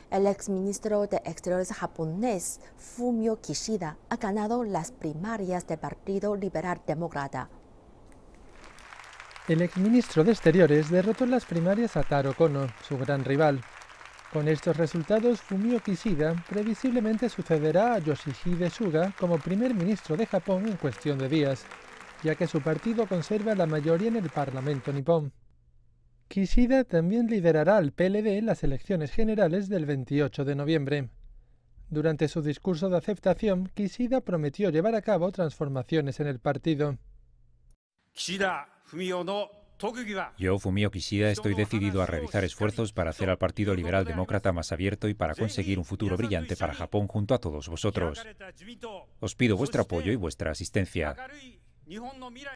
El exministro de Exteriores japonés, Fumio Kishida, ha ganado las primarias del Partido Liberal Demócrata. El exministro de Exteriores derrotó en las primarias a Taro Kono, su gran rival. Con estos resultados, Fumio Kishida previsiblemente sucederá a Yoshihide Suga como primer ministro de Japón en cuestión de días, ya que su partido conserva la mayoría en el Parlamento nipón. Kishida también liderará al PLD en las elecciones generales del 28 de noviembre. Durante su discurso de aceptación, Kishida prometió llevar a cabo transformaciones en el partido. Yo, Fumio Kishida, estoy decidido a realizar esfuerzos para hacer al Partido Liberal Demócrata más abierto y para conseguir un futuro brillante para Japón junto a todos vosotros. Os pido vuestro apoyo y vuestra asistencia.